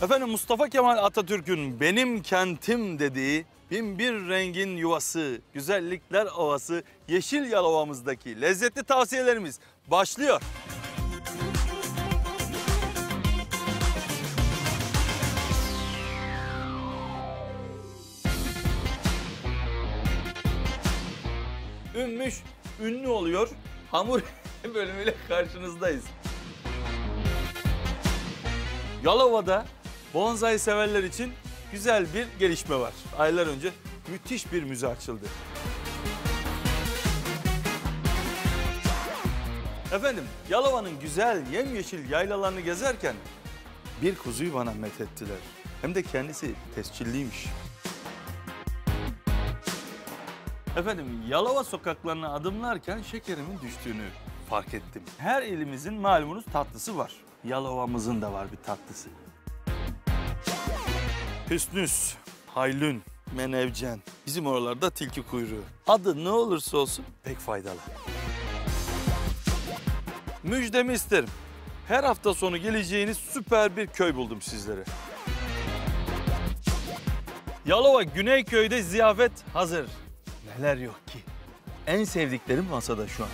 Efendim Mustafa Kemal Atatürk'ün benim kentim dediği bin bir rengin yuvası, güzellikler ovası, Yeşil Yalova'mızdaki lezzetli tavsiyelerimiz başlıyor. Ümmüş, ünlü oluyor. Hamur bölümüyle karşınızdayız. Yalova'da bonsai severler için güzel bir gelişme var. Aylar önce müthiş bir müze açıldı. Efendim, Yalova'nın güzel yemyeşil yaylalarını gezerken bir kuzuyu bana methettiler. Hem de kendisi tescilliymiş. Efendim, Yalova sokaklarına adımlarken şekerimin düştüğünü fark ettim. Her ilimizin malumunuz tatlısı var. Yalova'mızın da var bir tatlısı. Hüsnüs, haylün, menevcen. Bizim oralarda tilki kuyruğu. Adı ne olursa olsun pek faydalı. Müjdemi isterim. Her hafta sonu geleceğiniz süper bir köy buldum sizlere. Yalova Güneyköy'de ziyafet hazır. Neler yok ki? En sevdiklerim masada şu an.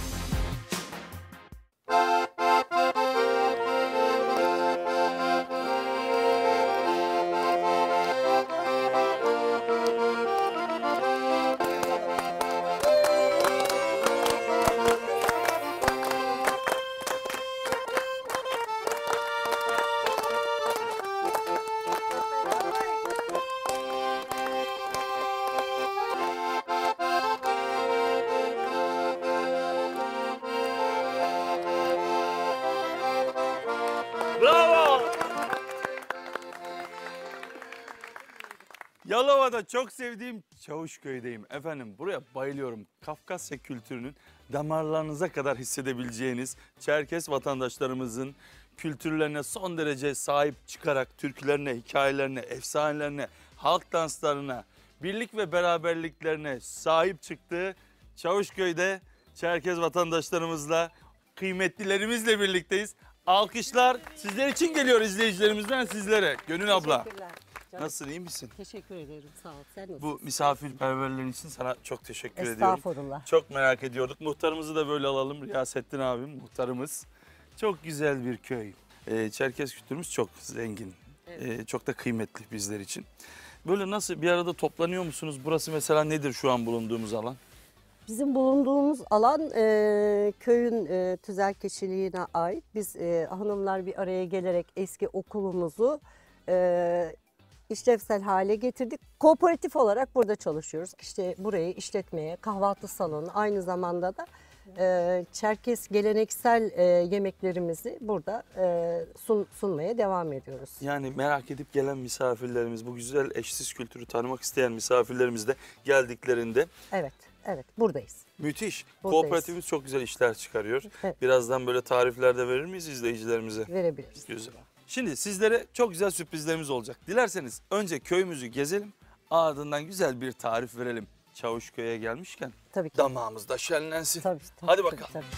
Bravo! Yalova'da çok sevdiğim Çavuşköy'deyim. Efendim buraya bayılıyorum. Kafkasya kültürünün damarlarınıza kadar hissedebileceğiniz Çerkes vatandaşlarımızın kültürlerine son derece sahip çıkarak türkülerine, hikayelerine, efsanelerine, halk danslarına, birlik ve beraberliklerine sahip çıktığı Çavuşköy'de Çerkez vatandaşlarımızla, kıymetlilerimizle birlikteyiz. Alkışlar sizler için geliyor, izleyicilerimizden sizlere. Gönül abla. Nasılsın, iyi misin? Teşekkür ederim, sağ ol. Sen nasılsın? Bu misafirperverliğin için sana çok teşekkür ediyorum. Estağfurullah. Çok merak ediyorduk. Muhtarımızı da böyle alalım. Riyasettin abim, muhtarımız. Çok güzel bir köy. Çerkez kültürümüz çok zengin. Evet. Çok da kıymetli bizler için. Böyle nasıl bir arada toplanıyor musunuz? Burası mesela nedir şu an bulunduğumuz alan? Bizim bulunduğumuz alan köyün tüzelkeşiliğine ait. Biz hanımlar bir araya gelerek eski okulumuzu işlevsel hale getirdik. Kooperatif olarak burada çalışıyoruz. İşte burayı işletmeye, kahvaltı salonu, aynı zamanda da Çerkes geleneksel yemeklerimizi burada sunmaya devam ediyoruz. Yani merak edip gelen misafirlerimiz, bu güzel eşsiz kültürü tanımak isteyen misafirlerimiz de geldiklerinde... Evet. Evet, buradayız. Müthiş. Buradayız. Kooperatifimiz çok güzel işler çıkarıyor. Evet. Birazdan böyle tarifler de verir miyiz izleyicilerimize? Verebiliriz. Güzel. Şimdi sizlere çok güzel sürprizlerimiz olacak. Dilerseniz önce köyümüzü gezelim, ardından güzel bir tarif verelim. Çavuşköy'e gelmişken Tabii ki. damağımız da şenlensin. Tabii, Hadi bakalım. Tabii.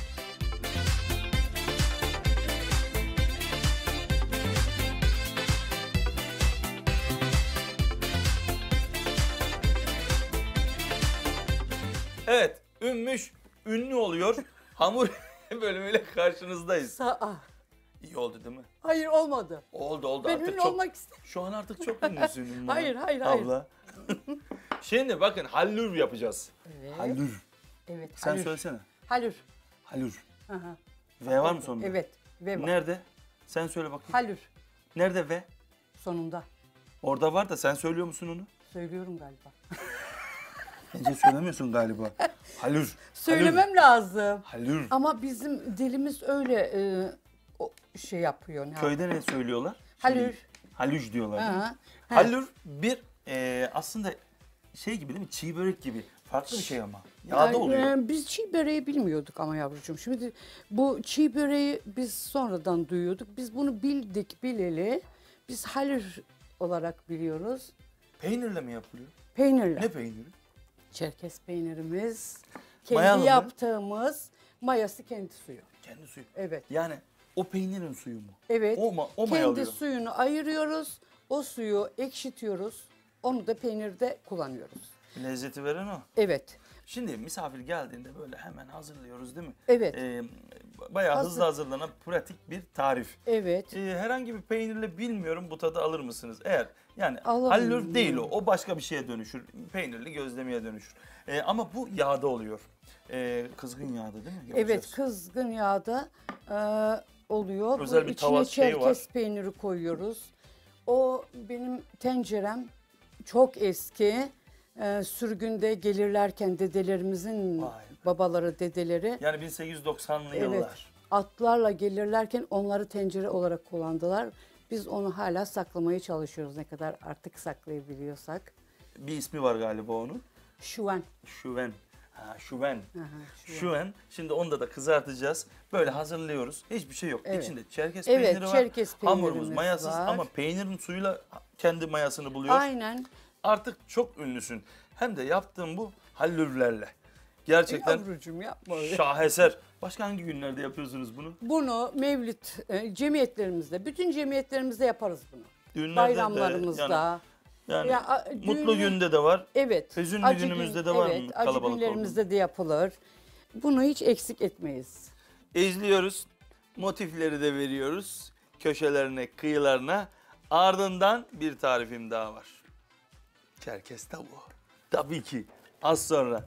Evet, Ümmüş ünlü oluyor. Hamur bölümüyle karşınızdayız. İyi oldu değil mi? Hayır olmadı. Oldu Ben artık ünlü çok. olmak istedim. Şu an artık çok ünlüsün Ümmü. Hayır. Abla. Şimdi bakın hallur yapacağız. Evet. Hallur. Evet. Sen halür. söylesene. Halür. Hallur. Aha. V var mı sonunda? Evet. V var. Nerede? Sen söyle bakayım. Halür. Nerede V? Sonunda. Orada var da sen söylüyor musun onu? Söylüyorum galiba. Bence söylemiyorsun galiba. Hallur. Söylemem lazım. Hallur. Ama bizim dilimiz öyle şey yapıyor. Köyde ne söylüyorlar? Halür. Halluj diyorlar. Değil mi? Ha. Hallur bir aslında şey gibi değil mi? Çiğ börek gibi. Farklı bir şey ama. Yağda oluyor. Biz çiğ böreği bilmiyorduk ama yavrucuğum. Şimdi bu çiğ böreği biz sonradan duyuyorduk. Biz bunu bildik bileli. Biz halür olarak biliyoruz. Peynirle mi yapılıyor? Peynirle. Ne peyniri? Çerkes peynirimiz. Mayalı Kendi mı? yaptığımız mayası kendi suyu. Kendi suyu. Evet. Yani O peynirin suyu mu? Evet. O Kendi mayalıyor. suyunu ayırıyoruz. O suyu ekşitiyoruz. Onu da peynirde kullanıyoruz. Lezzeti veren o. Evet. Şimdi misafir geldiğinde böyle hemen hazırlıyoruz değil mi? Evet. Bayağı Hazır. hızlı hazırlanan pratik bir tarif. Evet. Herhangi bir peynirle bilmiyorum bu tadı alır mısınız? Eğer yani Alırım. hallöf değil o başka bir şeye dönüşür. Peynirli gözlemeye dönüşür. Ama bu yağda oluyor. Kızgın yağda değil mi? Evet, Yapacağız. kızgın yağda oluyor. Özel Bu bir içine tava şeyi var. çerkez peyniri koyuyoruz. O benim tencerem çok eski. Sürgünde gelirlerken dedelerimizin Vay be. babaları, dedeleri Yani 1890'lı evet, yıllar. atlarla gelirlerken onları tencere olarak kullandılar. Biz onu hala saklamaya çalışıyoruz ne kadar artık saklayabiliyorsak. Bir ismi var galiba onun. Şuven. Şuven. Ha, şuven. Aha, şuven. Şuven. Şimdi onu da kızartacağız. Böyle hazırlıyoruz. Hiçbir şey yok. Evet. İçinde çerkez Evet, peyniri var. çerkez Hamurumuz peynirimiz mayasız var. ama peynirin suyuyla kendi mayasını buluyor. Aynen. Artık çok ünlüsün. Hem de yaptığın bu hallürlerle. Gerçekten Yavrucuğum yapma öyle. şaheser. Başka hangi günlerde yapıyorsunuz bunu? Bunu mevlid cemiyetlerimizde, bütün cemiyetlerimizde yaparız bunu. Düğünlerde Bayramlarımızda. Yani Ya, mutlu düğünü- günde de var. Evet. Hüzünlü acı günümüzde de var mı evet, kalabalık acı günlerimizde de yapılır. Bunu hiç eksik etmeyiz. İzliyoruz. Motifleri de veriyoruz. Köşelerine, kıyılarına. Ardından bir tarifim daha var. Çerkez tavuğu. Tabii ki. Az sonra.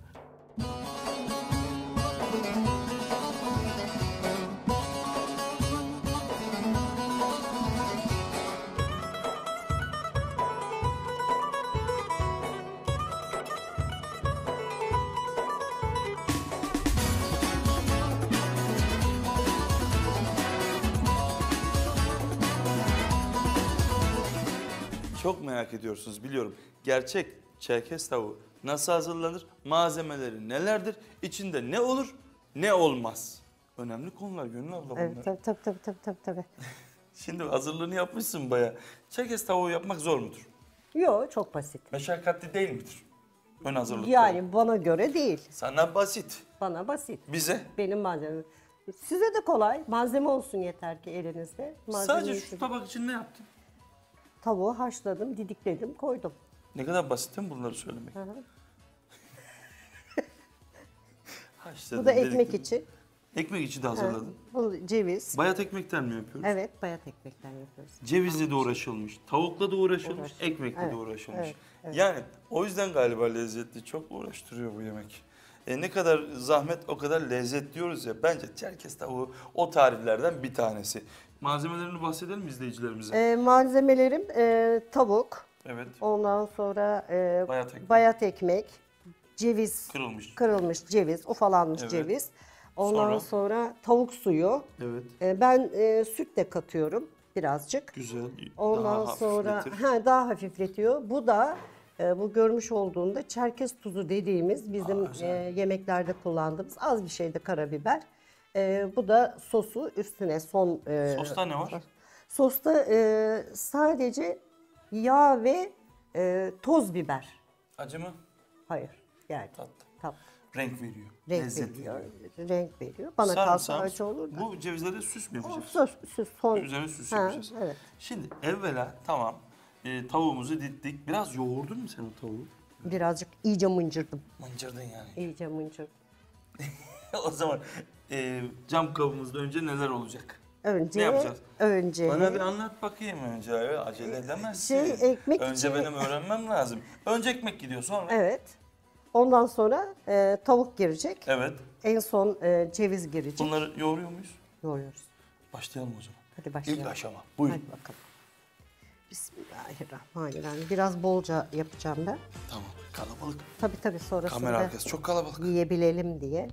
Çok merak ediyorsunuz biliyorum. Gerçek Çerkez tavuğu nasıl hazırlanır? Malzemeleri nelerdir? İçinde ne olur, ne olmaz? Önemli konular Gönül abla bunlar. Evet, tabii. Şimdi hazırlığını yapmışsın bayağı. Çerkez tavuğu yapmak zor mudur? Yok, çok basit. Meşakkatli değil midir? Ön hazırlık. Yani bana göre değil. Sana basit. Bana basit. Bize. Benim malzemem. Size de kolay. Malzeme olsun yeter ki elinizde. Sadece Malzemeyi şu tabak için ne yaptın? Tavuğu haşladım, didikledim, koydum. Ne kadar basit değil mi bunları söylemek? Hı hı. Haşladın, Bu da ekmek dedik. için. Ekmek içi de hazırladın. Bu ceviz. Bayat ekmekten mi yapıyoruz? Evet, bayat ekmekten yapıyoruz. Cevizle de uğraşılmış, tavukla da uğraşılmış, Uğraşılmış. ekmekle de Evet, uğraşılmış. evet. Yani o yüzden galiba lezzetli, çok uğraştırıyor bu yemek. Ne kadar zahmet o kadar lezzet diyoruz ya. Bence Çerkez tavuğu o tariflerden bir tanesi. Malzemelerini bahsedelim izleyicilerimize. Malzemelerim tavuk, Evet, ondan sonra bayat ekmek. ekmek, ceviz, Kırılmış. kırılmış ceviz, ufalanmış Evet. ceviz. Ondan sonra tavuk suyu. Evet, Ben süt de katıyorum birazcık. güzel. Ondan Daha sonra hafifletir. daha hafifletiyor. Bu da bu görmüş olduğunda Çerkez tuzu dediğimiz bizim güzel. yemeklerde kullandığımız az bir şey de karabiber. Bu da sosu üstüne son. Sosta ne var? Sosta sadece yağ ve toz biber. Acı mı? Hayır yani Tatlı. tatlı. Renk veriyor. Renk lezzet veriyor. veriyor. Renk veriyor. Bana kalsa acı olur da. Bu cevizlere süs mü yapacağız? Süs son. Üzerine süs Ha, yapacağız. evet. Şimdi evvela tamam tavuğumuzu diktik. Biraz yoğurdun mu sen o tavuğu? Birazcık iyice mıncırdım. Mıncırdın yani. İyice mıncırdım. O zaman cam kabımızda önce neler olacak? Önce, Ne yapacağız? Önce Bana bir anlat bakayım önce. Öyle acele edemezsin. ekmek önce için- benim öğrenmem lazım. Önce ekmek gidiyor sonra. evet. Ondan sonra tavuk girecek. Evet. En son ceviz girecek. Bunları yoğuruyor muyuz? Yoğuruyoruz. Başlayalım o zaman. Hadi başlayalım. İlk aşama. Buyurun. Hadi bakalım. Bismillahirrahmanirrahim. Biraz bolca yapacağım ben. Tamam. Kalabalık. Tabii sonrasında Kamera arkası çok kalabalık. yiyebilelim diye.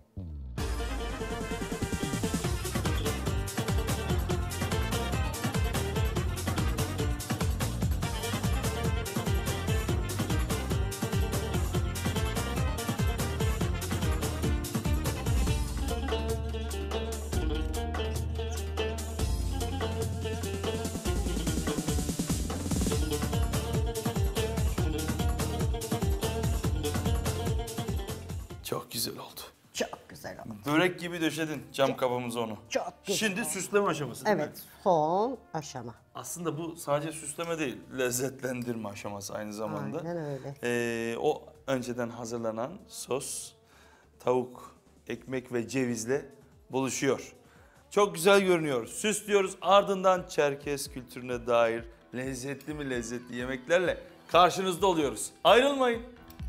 Çok güzel oldu. Çok güzel Börek gibi döşedin cam kabımıza onu. Çok güzel. Şimdi süsleme aşaması değil mi? Evet, son aşama. Aslında bu sadece süsleme değil, lezzetlendirme aşaması aynı zamanda. Aynen öyle. O önceden hazırlanan sos, tavuk, ekmek ve cevizle buluşuyor. Çok güzel görünüyor. Süslüyoruz. Ardından Çerkes kültürüne dair lezzetli mi lezzetli yemeklerle karşınızda oluyoruz. Ayrılmayın.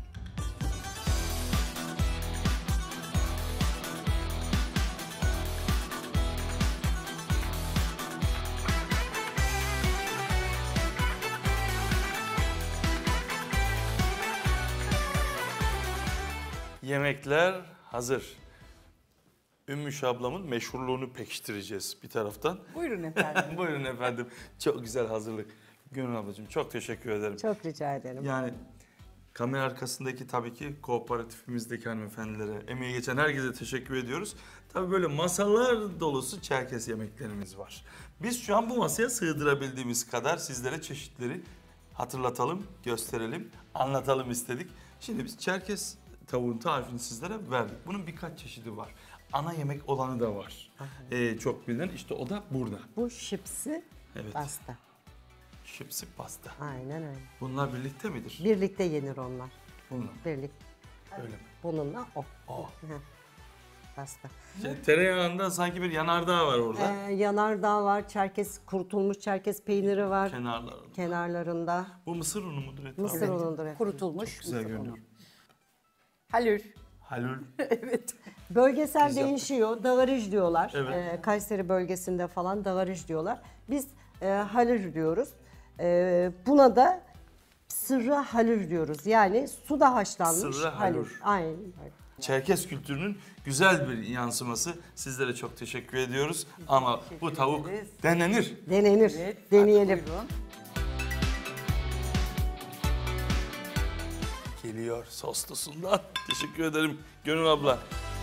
Yemekler hazır. Ümmüş ablamın meşhurluğunu pekiştireceğiz bir taraftan. Buyurun efendim. Buyurun efendim. Çok güzel hazırlık. Gönül ablacığım çok teşekkür ederim. Çok rica ederim. Yani kamera arkasındaki tabii ki kooperatifimizdeki hanımefendilere, emeği geçen herkese teşekkür ediyoruz. Tabii böyle masalar dolusu Çerkes yemeklerimiz var. Biz şu an bu masaya sığdırabildiğimiz kadar sizlere çeşitleri hatırlatalım, gösterelim, anlatalım istedik. Şimdi biz Çerkes tavuğun tarifini sizlere verdik. Bunun birkaç çeşidi var. Ana yemek olanı da var. Çok bilinen işte o da burada. Bu şipsi Evet. pasta. Şipsi pasta. Aynen öyle. Bunlar birlikte midir? Birlikte yenir onlar. Bunlar. Birlikte. Öyle mi? Bununla o. Oh. Hı. Pasta. Tereyağında sanki bir yanardağ var orada. Yanardağ var, kurutulmuş Çerkes peyniri var Kenarlarında. kenarlarında. Bu mısır unu mudur Ethem? Mısır unudur. efendim. Kurutulmuş. Güzel mısır görünüyor. unu. Halül. Halul. Evet. Bölgesel Güzel. değişiyor. Davarij diyorlar. Evet. Kayseri bölgesinde falan davarij diyorlar. Biz halür diyoruz. Buna da sırrı halür diyoruz. Yani suda haşlanmış Sırrı halür. halür. Aynen öyle. Çerkes kültürünün güzel bir yansıması. Sizlere çok teşekkür ediyoruz. Ama bu tavuk ederiz. denenir. Denenir. Evet. Deneyelim. hadi buyurun. Geliyor soslusundan. Teşekkür ederim Gönül abla.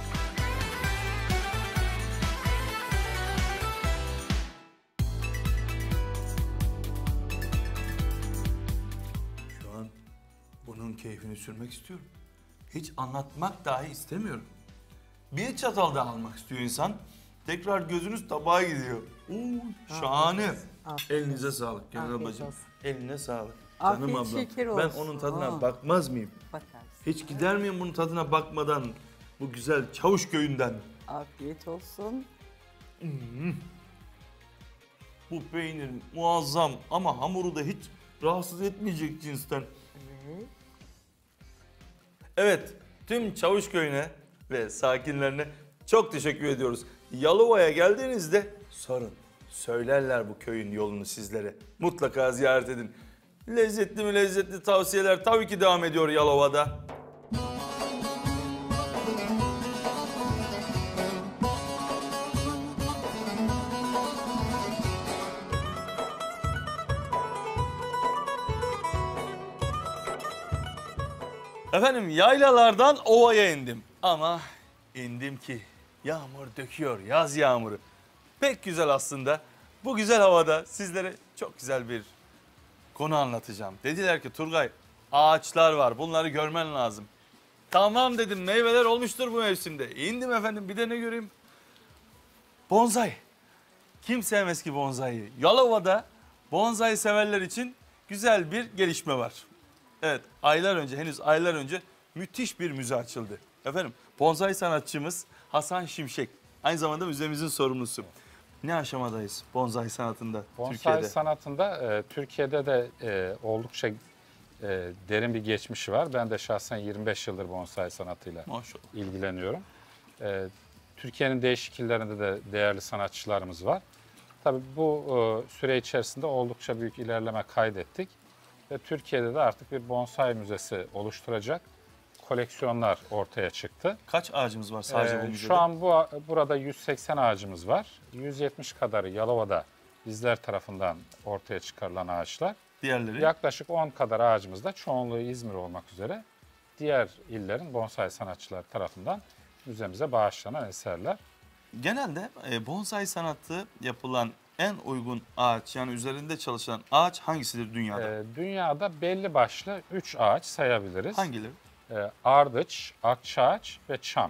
Şu an bunun keyfini sürmek istiyorum. Hiç anlatmak dahi istemiyorum. Bir çatal daha almak istiyor insan. Tekrar gözünüz tabağa gidiyor. Şahane. Afiyet Elinize sağlık Gönül Afiyet ablacığım. olsun. Eline sağlık. Afiyet Canım ablam. şeker Ben olsun. onun tadına Aa. bakmaz mıyım? Bakarsın. Hiç gider miyim bunun tadına bakmadan bu güzel Çavuşköy'ünden? Afiyet olsun. Bu peynir muazzam ama hamuru da hiç rahatsız etmeyecek cinsten. Evet, tüm Çavuşköy'üne ve sakinlerine çok teşekkür ediyoruz. Yalova'ya geldiğinizde sorun. Söylerler bu köyün yolunu sizlere. Mutlaka ziyaret edin. Lezzetli mi lezzetli tavsiyeler tabii ki devam ediyor Yalova'da. Efendim yaylalardan ovaya indim. Ama indim ki yağmur döküyor, yaz yağmuru. Pek güzel aslında. Bu güzel havada sizlere çok güzel bir konu anlatacağım. Dediler ki Turgay ağaçlar var, bunları görmen lazım. Tamam dedim, meyveler olmuştur bu mevsimde. İndim efendim, bir de ne göreyim? Bonsai. Kim sevmez ki bonsai'yi? Yalova'da bonsai severler için güzel bir gelişme var. Evet, henüz aylar önce müthiş bir müze açıldı. Efendim, bonsai sanatçımız Hasan Şimşek. Aynı zamanda müzemizin sorumlusu. Ne aşamadayız bonsai sanatında Bonsai Türkiye'de? sanatında Türkiye'de de oldukça derin bir geçmişi var. Ben de şahsen 25 yıldır bonsai sanatıyla Maşallah. ilgileniyorum. Türkiye'nin değişik illerinde de değerli sanatçılarımız var. Tabii bu süre içerisinde oldukça büyük ilerleme kaydettik. Ve Türkiye'de de artık bir bonsai müzesi oluşturacak koleksiyonlar ortaya çıktı. Kaç ağacımız var sadece bu müzede? Şu an burada 180 ağacımız var. 170 kadarı Yalova'da bizler tarafından ortaya çıkarılan ağaçlar. Diğerleri? Yaklaşık 10 kadar ağacımız da çoğunluğu İzmir olmak üzere diğer illerin bonsai sanatçılar tarafından müzemize bağışlanan eserler. Genelde bonsai sanatı yapılan en uygun ağaç, yani üzerinde çalışılan ağaç hangisidir dünyada? Dünyada belli başlı 3 ağaç sayabiliriz. Hangileri? Ardıç, akçaağaç ve çam.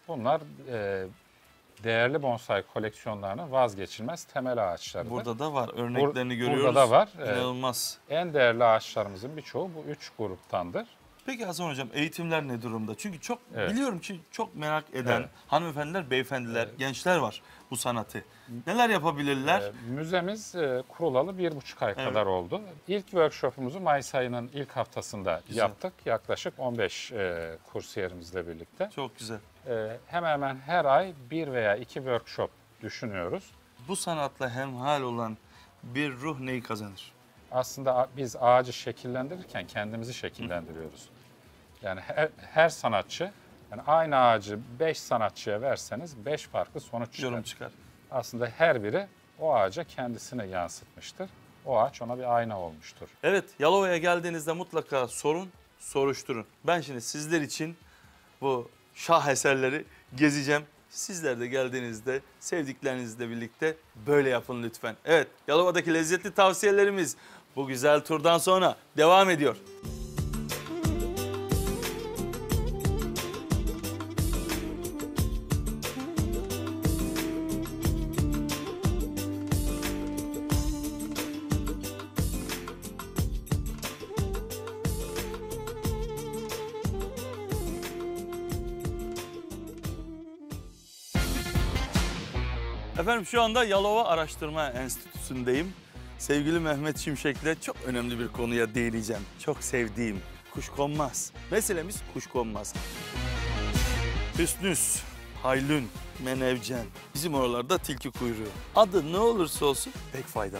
Bunlar değerli bonsai koleksiyonlarının vazgeçilmez temel ağaçlarıdır. Burada da var. Örneklerini görüyoruz. Burada da var. İnanılmaz. En değerli ağaçlarımızın birçoğu bu 3 gruptandır. Peki Hasan Hocam, eğitimler ne durumda? Çünkü çok Evet. biliyorum ki çok merak eden Evet. hanımefendiler, beyefendiler, gençler var bu sanatı. Neler yapabilirler? Müzemiz kurulalı 1,5 ay kadar oldu. İlk workshopumuzu Mayıs ayının ilk haftasında Güzel. yaptık. Yaklaşık 15 kursiyerimizle birlikte. Çok güzel. Hemen hemen her ay 1 veya 2 workshop düşünüyoruz. Bu sanatla hemhal olan bir ruh neyi kazanır? Aslında biz ağacı şekillendirirken kendimizi şekillendiriyoruz. Yani her sanatçı, yani aynı ağacı 5 sanatçıya verseniz 5 farklı sonuç çıkar. Yorum çıkar. Aslında her biri o ağaca kendisini yansıtmıştır. O ağaç ona bir ayna olmuştur. Evet, Yalova'ya geldiğinizde mutlaka sorun, soruşturun. Ben şimdi sizler için bu şah eserleri gezeceğim. Sizler de geldiğinizde sevdiklerinizle birlikte böyle yapın lütfen. Evet, Yalova'daki lezzetli tavsiyelerimiz bu güzel turdan sonra devam ediyor. Efendim şu anda Yalova Araştırma Enstitüsü'ndeyim. Sevgili Mehmet Şimşek'le çok önemli bir konuya değineceğim. Çok sevdiğim kuşkonmaz. Meselemiz kuşkonmaz. Hüsnüs, haylün, menevcen. Bizim oralarda tilki kuyruğu. Adı ne olursa olsun pek faydalı.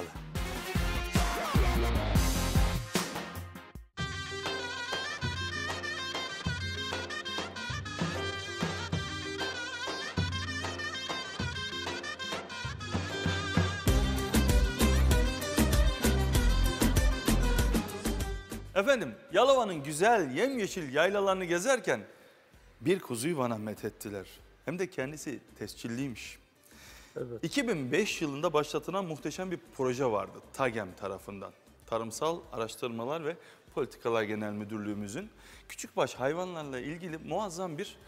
Efendim, Yalova'nın güzel yemyeşil yaylalarını gezerken bir kuzuyu bana methettiler. Hem de kendisi tescilliymiş. Evet. 2005 yılında başlatılan muhteşem bir proje vardı TAGEM tarafından. Tarımsal Araştırmalar ve Politikalar Genel Müdürlüğümüzün küçükbaş hayvanlarla ilgili muazzam bir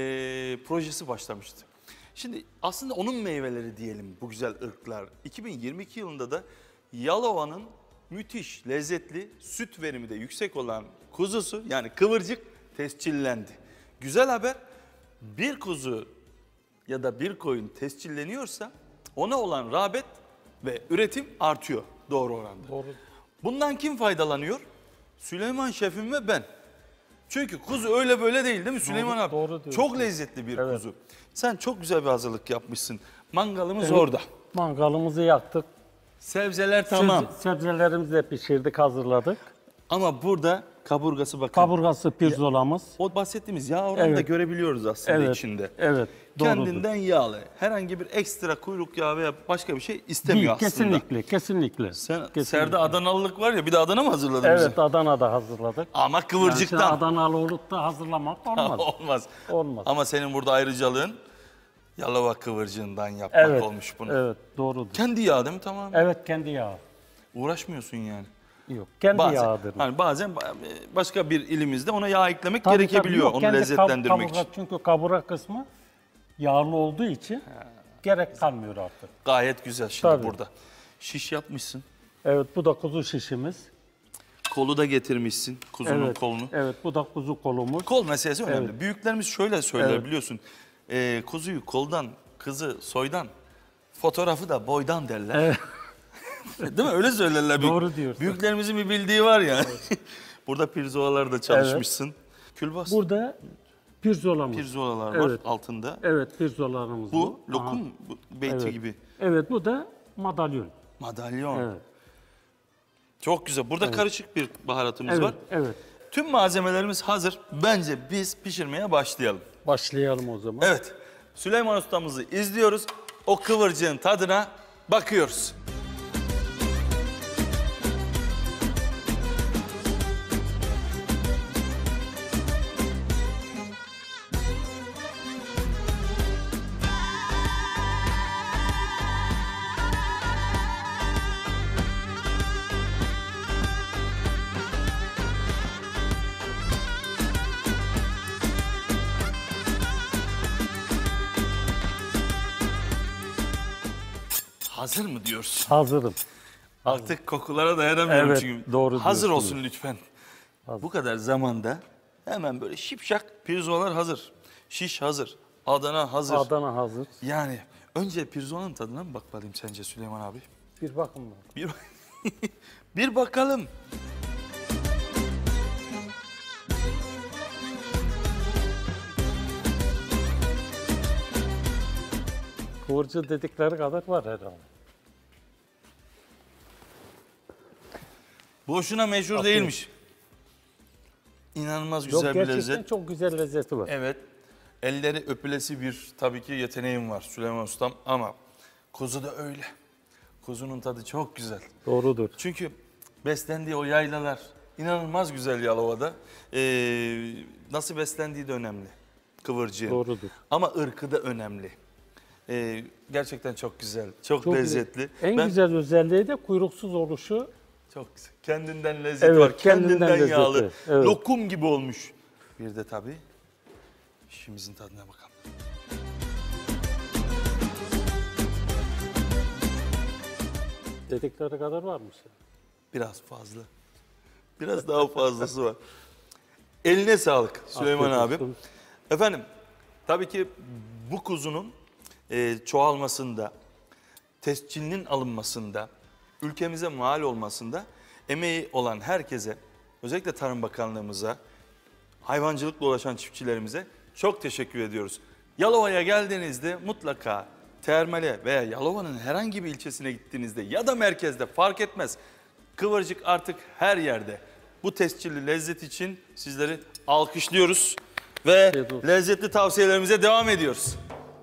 projesi başlamıştı. Şimdi aslında onun meyveleri diyelim bu güzel ırklar. 2022 yılında da Yalova'nın müthiş, lezzetli, süt verimi de yüksek olan kuzusu yani kıvırcık tescillendi. Güzel haber, bir kuzu ya da bir koyun tescilleniyorsa ona olan rağbet ve üretim artıyor doğru oranda. Doğru. Bundan kim faydalanıyor? Süleyman Şefim ve ben. Çünkü kuzu öyle böyle değil mi Süleyman abi? doğru diyorsun. Çok lezzetli bir Evet. kuzu. Sen çok güzel bir hazırlık yapmışsın. Mangalımız Evet. orada. Mangalımızı yaktık. Sebzeler tamam. Sebzelerimizi de pişirdik, hazırladık. Ama burada kaburgası bakın. Kaburgası pirzolamız. O bahsettiğimiz yağ oranı da Evet. görebiliyoruz aslında Evet. içinde. Evet. Doğrudur. Kendinden yağlı. Herhangi bir ekstra kuyruk yağı veya başka bir şey istemiyor Değil, aslında. kesinlikle, kesinlikle. Sen, Kesinlikle. Serde Adanalılık var ya, bir de Adana mı hazırladın Evet, bize? Adana'da hazırladık. Ama Yani kıvırcıktan. şimdi Adanalı olup da hazırlamak olmaz. Olmaz. Olmaz. Ama senin burada ayrıcalığın Yalova kıvırcığından yapmak Evet. olmuş bunu. Evet, doğrudur. Kendi yağı değil mi tamamen? Evet, kendi yağı. Uğraşmıyorsun yani. Yok, kendi Bazen, yağıdır. hani bazen başka bir ilimizde ona yağ eklemek Tabii, gerekebiliyor tabii, yok, onu kendi lezzetlendirmek kaburga, için. Çünkü kaburga kısmı yağlı olduğu için gerek kalmıyor artık. Gayet güzel şimdi Tabii. burada. Şiş yapmışsın. Evet, bu da kuzu şişimiz. Kolu da getirmişsin. Kuzunun Evet, kolunu. evet, bu da kuzu kolumuz. Kol meselesi önemli. Evet. Büyüklerimiz şöyle söyler Evet. biliyorsun. Kuzuyu koldan, kızı soydan, fotoğrafı da boydan derler. Evet. Değil mi? Öyle söylerler. Doğru diyorsun. Büyüklerimizin bir bildiği var ya. Burada pirzolalarda çalışmışsın. Külbas. Burada pirzolamız. Pirzolalar var Evet. altında. Evet, pirzolalarımız Bu Aha. lokum beyti Evet. gibi. Evet, bu da madalyon. Madalyon. Evet. Çok güzel. Burada karışık bir baharatımız Evet, var. evet. Tüm malzemelerimiz hazır. Bence biz pişirmeye başlayalım. Başlayalım o zaman. Evet. Süleyman ustamızı izliyoruz. O kıvırcığın tadına bakıyoruz. hazır mı diyorsun? Hazırım. Artık kokulara dayanamıyorum Evet, çünkü. doğru Hazır diyorsunuz. olsun lütfen. Bu kadar zamanda hemen böyle şipşak pirzolalar hazır. Şiş hazır. Adana hazır. Adana hazır. Yani önce pirzolanın tadına mı bakmalıyım sence Süleyman abi? Bir bakın mı? Bir, bir bakalım. Kıvırcık dedikleri kadar var herhalde. Boşuna meşhur Afiyet. değilmiş. İnanılmaz Yok, güzel bir gerçekten lezzet. çok güzel lezzeti var. Evet. Elleri öpülesi bir tabii ki yeteneğim var Süleyman Ustam ama kuzu da öyle. Kuzunun tadı çok güzel. Doğrudur. Çünkü beslendiği o yaylalar inanılmaz güzel Yalova'da. Nasıl beslendiği de önemli kıvırcığın. Doğrudur. Ama ırkı da önemli. Gerçekten çok güzel, çok, Çok lezzetli. En güzel özelliği de kuyruksuz oluşu. Çok güzel. Kendinden lezzeti Evet, var, kendinden kendinden yağlı. lezzeti, evet. Lokum gibi olmuş. Bir de tabii işimizin tadına bakalım. Dedikleri kadar varmış. Biraz fazla. Biraz daha fazlası var. Eline sağlık Süleyman Afiyet abi. olsun. Efendim tabii ki bu kuzunun çoğalmasında, tescilinin alınmasında, ülkemize mal olmasında emeği olan herkese, özellikle Tarım Bakanlığımıza, hayvancılıkla uğraşan çiftçilerimize çok teşekkür ediyoruz. Yalova'ya geldiğinizde mutlaka Termal'e veya Yalova'nın herhangi bir ilçesine gittiğinizde ya da merkezde fark etmez. Kıvırcık artık her yerde. Bu tescilli lezzet için sizleri alkışlıyoruz ve Afiyet olsun. lezzetli tavsiyelerimize devam ediyoruz.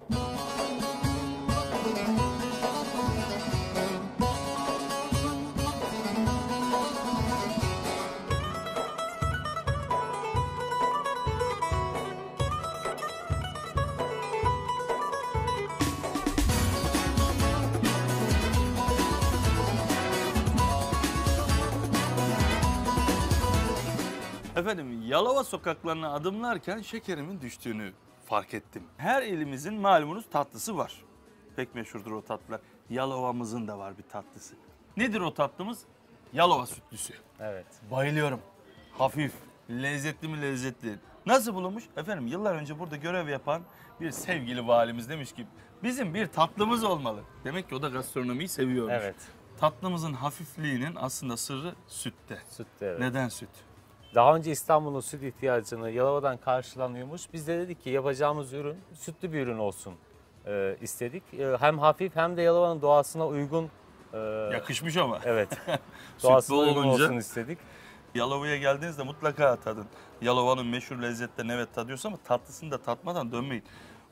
Efendim Yalova sokaklarına adımlarken şekerimin düştüğünü fark ettim. Her ilimizin malumunuz tatlısı var. Pek meşhurdur o tatlılar. Yalova'mızın da var bir tatlısı. Nedir o tatlımız? Yalova sütlüsü. Evet. Bayılıyorum. Hafif, lezzetli mi lezzetli. Nasıl bulunmuş? Efendim yıllar önce burada görev yapan bir sevgili valimiz demiş ki bizim bir tatlımız olmalı. Demek ki o da gastronomiyi seviyormuş. Evet. Tatlımızın hafifliğinin aslında sırrı sütte. Sütte, evet. Neden süt? Daha önce İstanbul'un süt ihtiyacını Yalova'dan karşılanıyormuş. Biz de dedik ki yapacağımız ürün sütlü bir ürün olsun istedik. Hem hafif hem de Yalova'nın doğasına uygun. Yakışmış ama. Evet. Süt doğasına bol uygun olunca olsun istedik. Yalova'ya geldiğinizde mutlaka tadın. Yalova'nın meşhur lezzetlerini evet tadıyorsun ama tatlısını da tatmadan dönmeyin.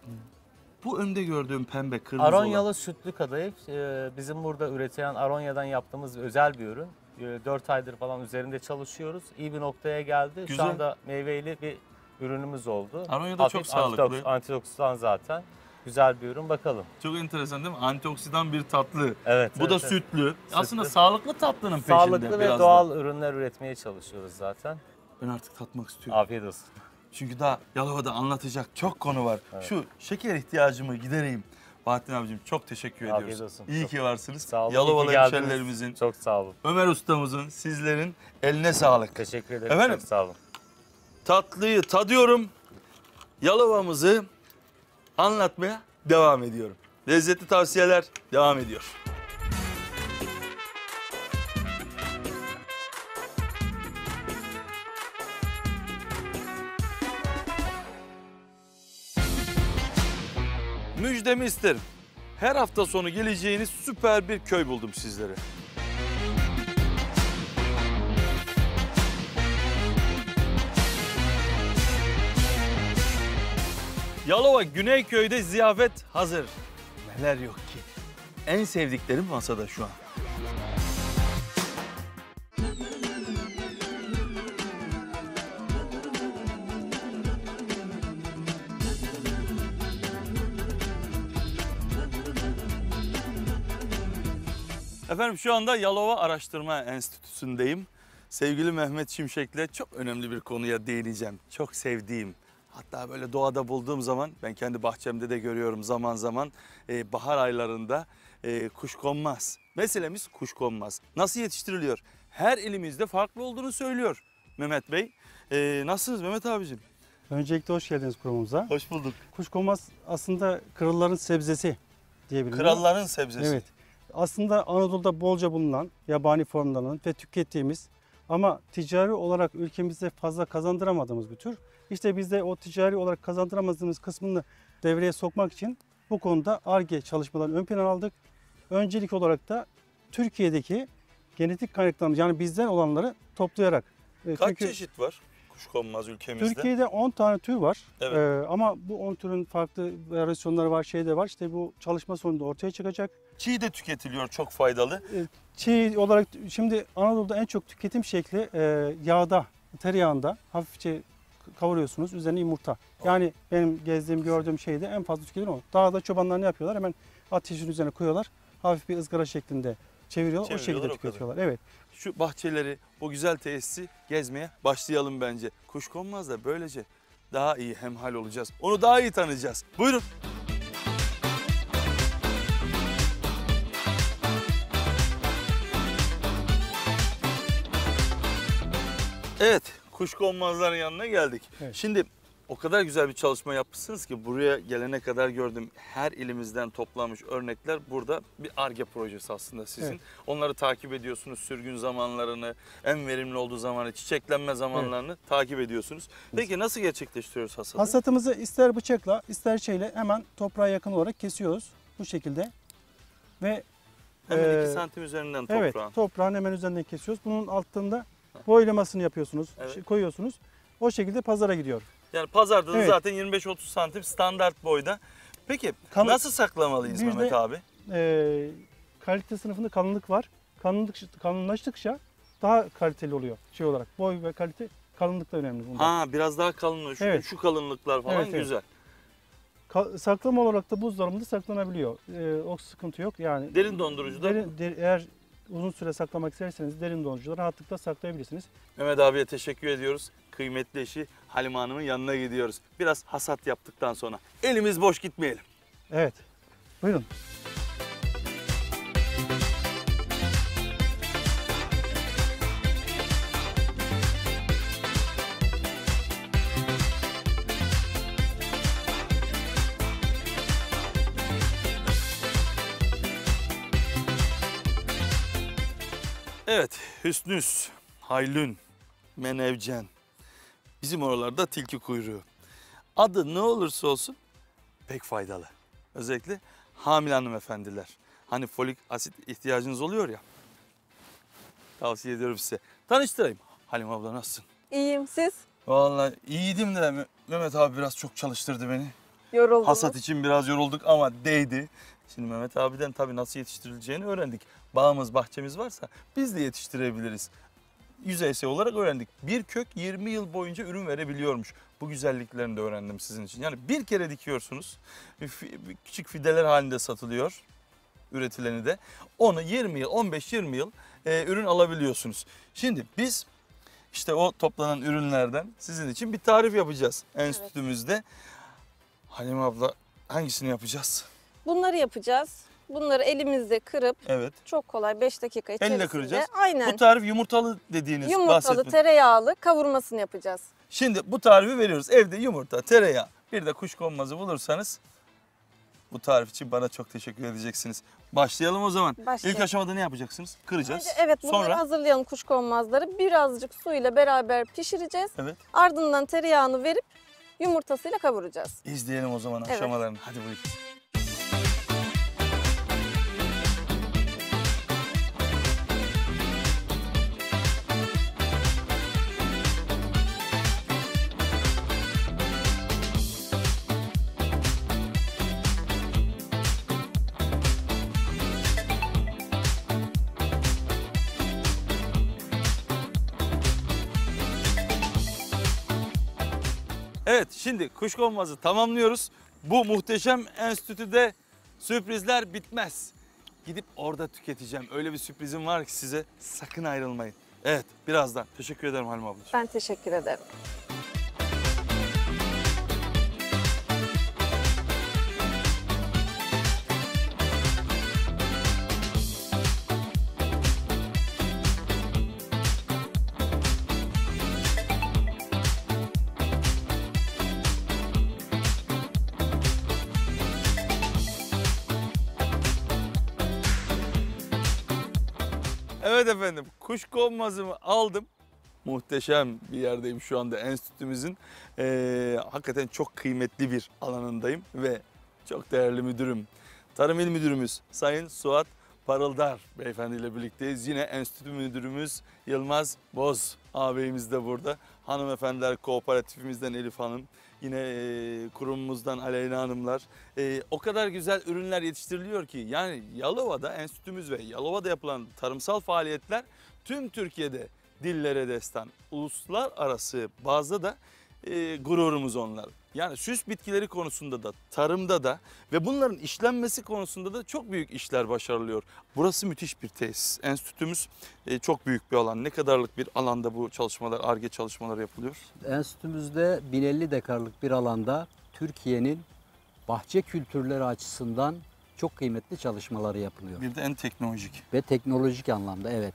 Bu önde gördüğüm pembe kırmızı olan. Aronyalı sütlü kadayıf bizim burada üretilen Aronya'dan yaptığımız özel bir ürün. 4 aydır falan üzerinde çalışıyoruz. İyi bir noktaya geldi. Güzel. Şu anda meyveli bir ürünümüz oldu. Aronya'da Hafif çok sağlıklı. Antioksidan zaten. Güzel bir ürün, bakalım. Çok enteresan değil mi? Antioksidan bir tatlı. Evet. Bu da evet, evet. sütlü. Aslında sağlıklı tatlının peşinde Sağlıklı ve biraz doğal da. ürünler üretmeye çalışıyoruz zaten. Ben artık tatmak istiyorum. Afiyet olsun. Çünkü daha Yalova'da anlatacak çok konu var. Şu şeker ihtiyacımı gidereyim. Bahattin abicim çok teşekkür ediyoruz. Afiyet olsun. İyi Çok ki varsınız. Sağ olun. Yalovalı İyi ki geldiniz. hemşerilerimizin, Çok sağ olun. Ömer ustamızın, sizlerin eline sağlık. Teşekkür ederim. Efendim? Çok sağ olun. Tatlıyı tadıyorum. Yalova'mızı anlatmaya devam ediyorum. Lezzetli tavsiyeler devam ediyor. Müjdemi isterim. Her hafta sonu geleceğiniz süper bir köy buldum sizlere. Yalova Güneyköy'de ziyafet hazır. Neler yok ki. En sevdiklerim masada şu an. Efendim şu anda Yalova Araştırma Enstitüsü'ndeyim. Sevgili Mehmet Şimşek'le çok önemli bir konuya değineceğim. Çok sevdiğim, hatta böyle doğada bulduğum zaman, ben kendi bahçemde de görüyorum zaman zaman bahar aylarında kuşkonmaz. Meselemiz kuşkonmaz. Nasıl yetiştiriliyor? Her ilimizde farklı olduğunu söylüyor Mehmet Bey. Nasılsınız Mehmet abicim? Öncelikle hoş geldiniz kurumumuza. Hoş bulduk. Kuşkonmaz aslında kralların sebzesi diyebiliriz. Kralların sebzesi. Evet. Aslında Anadolu'da bolca bulunan yabani formlarının ve tükettiğimiz ama ticari olarak ülkemizde fazla kazandıramadığımız bir tür. İşte biz de o ticari olarak kazandıramadığımız kısmını devreye sokmak için bu konuda Ar-Ge çalışmalarını ön plana aldık. Öncelik olarak da Türkiye'deki genetik kaynaklarımız yani bizden olanları toplayarak. Kaç çeşit var kuşkonmaz ülkemizde? Türkiye'de 10 tane tür var. Evet. Ama bu 10 türün farklı varyasyonları var, şey de var. İşte bu çalışma sonunda ortaya çıkacak. Çiğ de tüketiliyor, çok faydalı. Çiğ olarak şimdi Anadolu'da en çok tüketim şekli yağda, tereyağında hafifçe kavuruyorsunuz. Üzerine yumurta. Yani benim gezdiğim, gördüğüm şeyde en fazla tüketilen o. Dağda çobanlar ne yapıyorlar? Hemen ateşin üzerine koyuyorlar. Hafif bir ızgara şeklinde çeviriyorlar. O şekilde tüketiyorlar. Evet. Şu bahçeleri, bu güzel tesisi gezmeye başlayalım bence. Kuşkonmaz da böylece daha iyi hemhal olacağız. Onu daha iyi tanıyacağız. Buyurun. Evet, kuşkonmazların yanına geldik. Evet. Şimdi o kadar güzel bir çalışma yapmışsınız ki buraya gelene kadar gördüm. Her ilimizden toplanmış örnekler burada bir Ar-Ge projesi aslında sizin. Evet. Onları takip ediyorsunuz, sürgün zamanlarını, en verimli olduğu zamanı, çiçeklenme zamanlarını takip ediyorsunuz. Peki nasıl gerçekleştiriyoruz hasatı? Hasatımızı ister bıçakla ister şeyle hemen toprağa yakın olarak kesiyoruz. Bu şekilde. Ve Hemen 2 santim üzerinden toprağın. evet, toprağın hemen üzerinden kesiyoruz. Bunun altında boylamasını yapıyorsunuz, Evet. koyuyorsunuz. O şekilde pazara gidiyor. Yani pazarda da Evet. zaten 25-30 santim standart boyda. Peki Kalın- nasıl saklamalıyız Bir de- Mehmet abi? Kalite sınıfında kalınlık var. Kalınlaştıkça daha kaliteli oluyor şey olarak. Boy ve kalite kalınlık da önemli bunda. Ha biraz daha kalın. Evet. Şu kalınlıklar falan Evet, evet. güzel. Saklama olarak da buzdolabında saklanabiliyor. O sıkıntı yok. Yani Derin dondurucuda eğer uzun süre saklamak isterseniz derin dondurucuda rahatlıkla saklayabilirsiniz. Mehmet abiye teşekkür ediyoruz. Kıymetli eşi Halime Hanım'ın yanına gidiyoruz. Biraz hasat yaptıktan sonra elimiz boş gitmeyelim. Evet. Buyurun. Evet, Hüsnüs, Haylün, Menevcen. Bizim oralarda tilki kuyruğu. Adı ne olursa olsun pek faydalı. Özellikle hamile hanımefendiler. Hani folik asit ihtiyacınız oluyor ya. Tavsiye ediyorum size. Tanıştırayım. Halime abla nasılsın? İyiyim, siz? Vallahi iyiydim de Mehmet abi biraz çok çalıştırdı beni. Yoruldunuz. Hasat için biraz yorulduk ama değdi. Şimdi Mehmet abiden tabii nasıl yetiştirileceğini öğrendik. Bağımız, bahçemiz varsa biz de yetiştirebiliriz. Yüzeysel olarak öğrendik. Bir kök 20 yıl boyunca ürün verebiliyormuş. Bu güzelliklerini de öğrendim sizin için. Yani bir kere dikiyorsunuz. Küçük fideler halinde satılıyor. Üretileni de. Onu 20 yıl, 15-20 yıl ürün alabiliyorsunuz. Şimdi biz işte o toplanan ürünlerden sizin için bir tarif yapacağız enstitümüzde. Halime abla hangisini yapacağız? Bunları yapacağız. Bunları elimizde kırıp Evet. çok kolay 5 dakika içerisinde. Elle kıracağız. Aynen. Bu tarif yumurtalı dediğiniz Yumurtalı, bahsettiğiniz. tereyağlı kavurmasını yapacağız. Şimdi bu tarifi veriyoruz. Evde yumurta, tereyağı, bir de kuşkonmazı bulursanız bu tarif için bana çok teşekkür edeceksiniz. Başlayalım o zaman. Başlayalım. İlk aşamada ne yapacaksınız? Kıracağız. Önce evet bunları Sonra hazırlayalım kuşkonmazları. Birazcık suyla beraber pişireceğiz. evet. Ardından tereyağını verip yumurtasıyla kavuracağız. İzleyelim o zaman Evet. aşamalarını. Hadi buyurun. Evet, şimdi kuşkonmazı tamamlıyoruz. Bu muhteşem enstitüde sürprizler bitmez. Gidip orada tüketeceğim. Öyle bir sürprizim var ki size, sakın ayrılmayın. Evet, birazdan. Teşekkür ederim Halime ablacığım. Ben teşekkür ederim. Evet efendim, kuşkonmazımı aldım. Muhteşem bir yerdeyim şu anda enstitümüzün. Hakikaten çok kıymetli bir alanındayım ve çok değerli müdürüm, Tarım İl Müdürümüz Sayın Suat Parıldar beyefendiyle birlikteyiz. Yine enstitü müdürümüz Yılmaz Boz ağabeyimiz de burada. Hanımefendiler kooperatifimizden Elif Hanım, yine kurumumuzdan Aleyna Hanımlar. O kadar güzel ürünler yetiştiriliyor ki yani Yalova'da enstitümüz ve Yalova'da yapılan tarımsal faaliyetler tüm Türkiye'de dillere destan. Uluslararası bazda da gururumuz onlar. Yani süs bitkileri konusunda da, tarımda da ve bunların işlenmesi konusunda da çok büyük işler başarılıyor. Burası müthiş bir tesis. Enstitümüz çok büyük bir alan. Ne kadarlık bir alanda bu çalışmalar, Ar-Ge çalışmaları yapılıyor? Enstitümüzde 1050 dekarlık bir alanda Türkiye'nin bahçe kültürleri açısından çok kıymetli çalışmaları yapılıyor. Bir de en teknolojik. Ve teknolojik anlamda evet.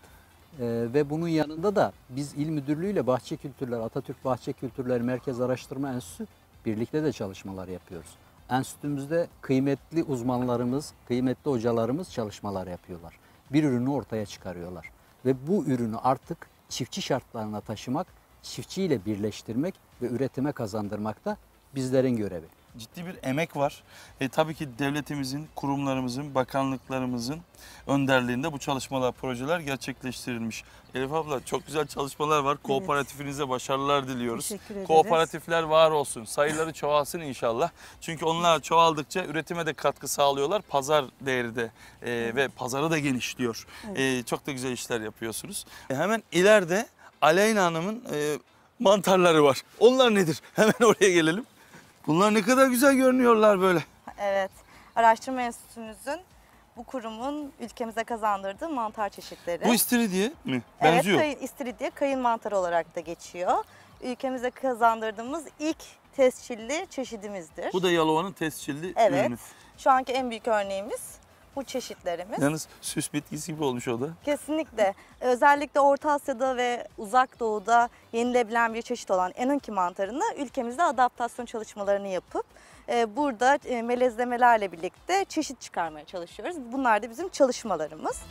Ve bunun yanında da biz İl Müdürlüğü ile Bahçe Kültürleri, Atatürk Bahçe Kültürleri Merkez Araştırma Enstitüsü birlikte de çalışmalar yapıyoruz. Enstitümüzde kıymetli uzmanlarımız, kıymetli hocalarımız çalışmalar yapıyorlar. Bir ürünü ortaya çıkarıyorlar. Ve bu ürünü artık çiftçi şartlarına taşımak, çiftçiyle birleştirmek ve üretime kazandırmak da bizlerin görevi. Ciddi bir emek var. Tabii ki devletimizin, kurumlarımızın, bakanlıklarımızın önderliğinde bu çalışmalar, projeler gerçekleştirilmiş. Elif abla çok güzel çalışmalar var. Evet. Kooperatifinize başarılar diliyoruz. Teşekkür ederiz. Kooperatifler var olsun. Sayıları çoğalsın inşallah. Çünkü onlar çoğaldıkça üretime de katkı sağlıyorlar. Pazar değeri de ve pazarı da genişliyor. Evet. Çok da güzel işler yapıyorsunuz. Hemen ileride Aleyna Hanım'ın mantarları var. Onlar nedir? Hemen oraya gelelim. Bunlar ne kadar güzel görünüyorlar böyle. Evet, araştırma enstitümüzün, bu kurumun ülkemize kazandırdığı mantar çeşitleri. Bu istiridye mi? Benziyor. Evet, istiridye kayın mantarı olarak da geçiyor. Ülkemize kazandırdığımız ilk tescilli çeşidimizdir. Bu da Yalova'nın tescilli evet, ürünü. Şu anki en büyük örneğimiz bu çeşitlerimiz. Yalnız süs bitkisi gibi olmuş o da. Kesinlikle. Özellikle Orta Asya'da ve Uzak Doğu'da yenilebilen bir çeşit olan enunki mantarını ülkemizde adaptasyon çalışmalarını yapıp burada melezlemelerle birlikte çeşit çıkarmaya çalışıyoruz. Bunlar da bizim çalışmalarımız.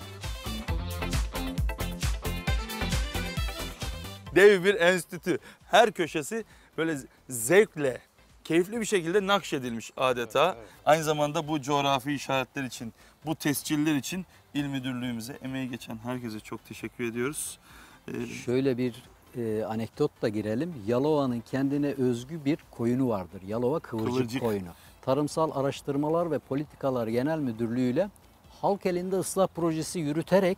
Dev bir enstitü. Her köşesi böyle zevkle, keyifli bir şekilde nakşedilmiş adeta. Evet, evet. Aynı zamanda bu coğrafi işaretler için, bu tesciller için İl Müdürlüğümüze, emeği geçen herkese çok teşekkür ediyoruz. Şöyle bir anekdotla girelim. Yalova'nın kendine özgü bir koyunu vardır. Yalova Kıvırcık koyunu. Tarımsal Araştırmalar ve Politikalar Genel Müdürlüğü ile halk elinde ıslah projesi yürüterek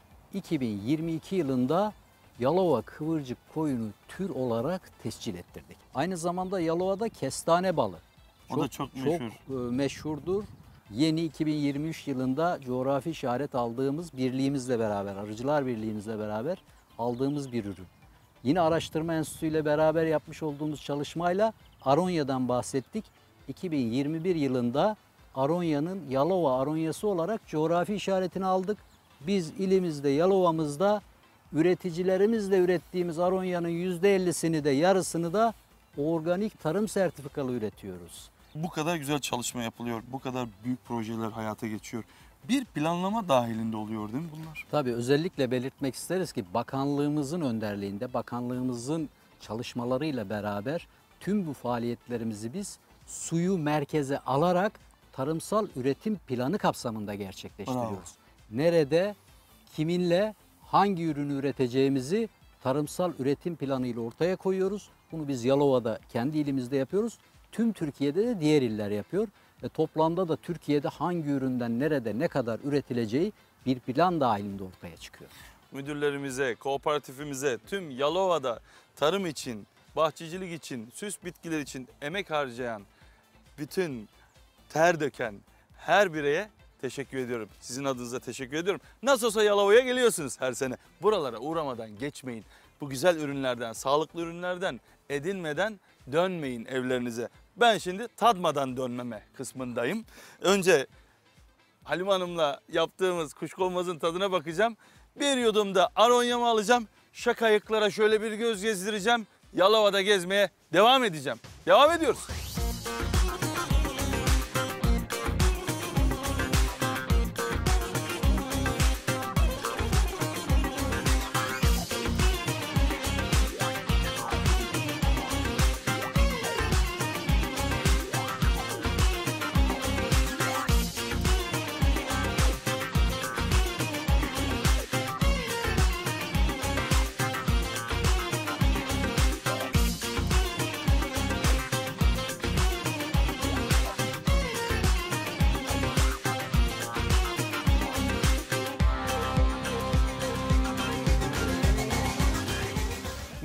2022 yılında Yalova Kıvırcık koyunu tür olarak tescil ettirdik. Aynı zamanda Yalova'da kestane balı. O da çok meşhur. Çok meşhurdur. Yeni 2023 yılında coğrafi işaret aldığımız birliğimizle beraber, Arıcılar Birliğimizle beraber aldığımız bir ürün. Yine Araştırma Enstitüsü ile beraber yapmış olduğumuz çalışmayla Aronya'dan bahsettik. 2021 yılında Aronya'nın Yalova Aronyası olarak coğrafi işaretini aldık. Biz ilimizde, Yalova'mızda üreticilerimizle ürettiğimiz Aronya'nın %50'sini de yarısını da organik tarım sertifikalı üretiyoruz. Bu kadar güzel çalışma yapılıyor, bu kadar büyük projeler hayata geçiyor. Bir planlama dahilinde oluyor değil mi bunlar? Tabii özellikle belirtmek isteriz ki bakanlığımızın önderliğinde, bakanlığımızın çalışmalarıyla beraber tüm bu faaliyetlerimizi biz suyu merkeze alarak tarımsal üretim planı kapsamında gerçekleştiriyoruz. Bravo. Nerede, kiminle, hangi ürünü üreteceğimizi tarımsal üretim planıyla ortaya koyuyoruz. Bunu biz Yalova'da kendi ilimizde yapıyoruz. Tüm Türkiye'de de diğer iller yapıyor. Ve toplamda da Türkiye'de hangi üründen nerede ne kadar üretileceği bir plan dahilinde ortaya çıkıyor. Müdürlerimize, kooperatifimize, tüm Yalova'da tarım için, bahçecilik için, süs bitkiler için emek harcayan, bütün ter döken her bireye teşekkür ediyorum. Sizin adınıza teşekkür ediyorum. Nasıl olsa Yalova'ya geliyorsunuz her sene. Buralara uğramadan geçmeyin. Bu güzel ürünlerden, sağlıklı ürünlerden edinmeden dönmeyin evlerinize. Ben şimdi tadmadan dönmeme kısmındayım. Önce Halime Hanım'la yaptığımız kuşkonmazın tadına bakacağım. Bir yudum da aronyamı alacağım. Şakayıklara şöyle bir göz gezdireceğim. Yalova'da gezmeye devam edeceğim. Devam ediyoruz.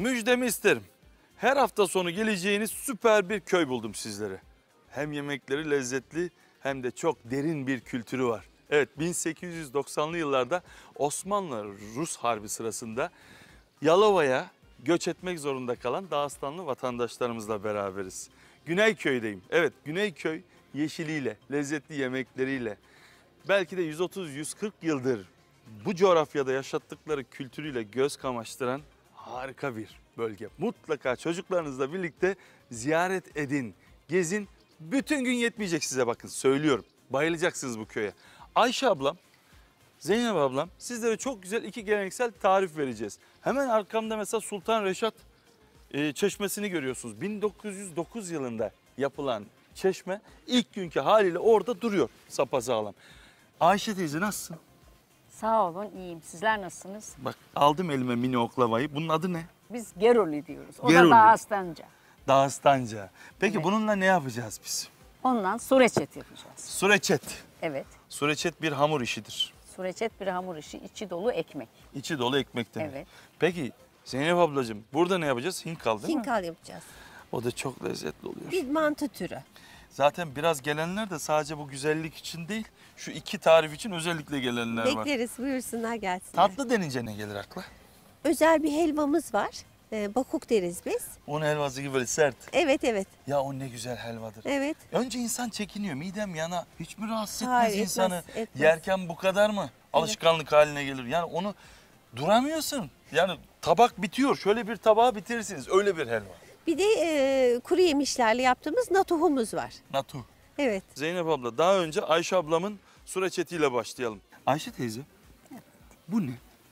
müjdemi isterim. Her hafta sonu geleceğiniz süper bir köy buldum sizlere. Hem yemekleri lezzetli hem de çok derin bir kültürü var. Evet, 1890'lı yıllarda Osmanlı-Rus Harbi sırasında Yalova'ya göç etmek zorunda kalan Dağıstanlı vatandaşlarımızla beraberiz. Güneyköy'deyim. Evet, Güneyköy yeşiliyle, lezzetli yemekleriyle, belki de 130-140 yıldır bu coğrafyada yaşattıkları kültürüyle göz kamaştıran harika bir bölge. Mutlaka çocuklarınızla birlikte ziyaret edin, gezin. Bütün gün yetmeyecek size, bakın söylüyorum. Bayılacaksınız bu köye. Ayşe ablam, Zeynep ablam sizlere çok güzel iki geleneksel tarif vereceğiz. Hemen arkamda mesela Sultan Reşat çeşmesini görüyorsunuz. 1909 yılında yapılan çeşme ilk günkü haliyle orada duruyor sapasağlam. Ayşe teyze nasılsın? Sağ olun, iyiyim. Sizler nasılsınız? Bak aldım elime mini oklavayı. Bunun adı ne? Biz Geroli diyoruz. O Geroli. da Dağıstanca. Dağıstanca. Peki Evet. bununla ne yapacağız biz? Ondan sureçet yapacağız. Sureçet. Evet. Sureçet bir hamur işidir. Sureçet bir hamur işi, içi dolu ekmek. İçi dolu ekmek demek. Evet. Peki Zeynep ablacığım burada ne yapacağız? Hinkal değil mi? Hinkal yapacağız. O da çok lezzetli oluyor. Bir mantı türü. Zaten biraz gelenler de sadece bu güzellik için değil, şu iki tarif için özellikle gelenler var. Bekleriz, buyursunlar gelsinler. Tatlı denince ne gelir akla? Özel bir helvamız var. Bakuk deriz biz. Un helvası gibi böyle sert. Evet, evet. Ya o ne güzel helvadır. Evet. Önce insan çekiniyor, midem yana. Hiç mi rahatsız etmez Hayır, etmez, insanı? etmez. Yerken bu kadar mı? Alışkanlık haline gelir. Yani onu duramıyorsun. Yani tabak bitiyor. Şöyle bir tabağı bitirirsiniz. Öyle bir helva. Bir de kuru yemişlerle yaptığımız natuhumuz var. Natu. Evet. Zeynep abla, daha önce Ayşe ablamın sureçetiyle başlayalım. Ayşe teyze, bu ne?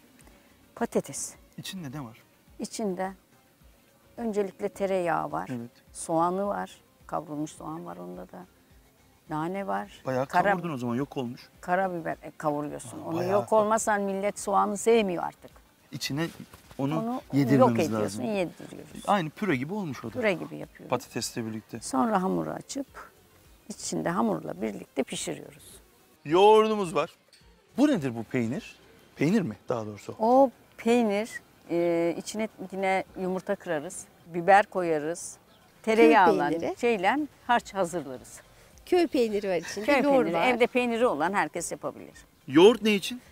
Patates. İçinde ne var? İçinde öncelikle tereyağı var. Evet. Soğanı var. Kavrulmuş soğan var onda da. Nane var. Bayağı kavurdun o zaman, yok olmuş. Karabiber kavuruyorsun. Onu bayağı. yok olmazsan millet soğanı sevmiyor artık. İçine onu, Onu yedirmemiz yok ediyorsun, lazım. yediriyoruz. Aynı püre gibi olmuş o da. Püre gibi yapıyoruz. Patatesle birlikte. Sonra hamuru açıp içinde hamurla birlikte pişiriyoruz. Yoğurdumuz var. Bu nedir bu peynir? Peynir mi daha doğrusu? O peynir, içine yine yumurta kırarız, biber koyarız, tereyağla, peyniri. şeyle harç hazırlarız. Köy peyniri var içinde. Köy yoğurt peyniri, var. evde peyniri olan herkes yapabilir. Yoğurt ne için?